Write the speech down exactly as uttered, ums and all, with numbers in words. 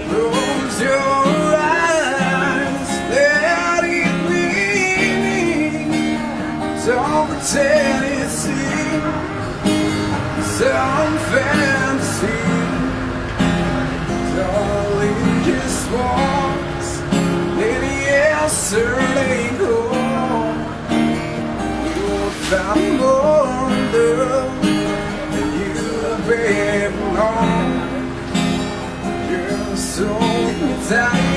Close your eyes, let it be. Don't pretend it's some fantasy. Darling, just once, maybe yesterday go. You'll find more love than you ever known. You're so tired.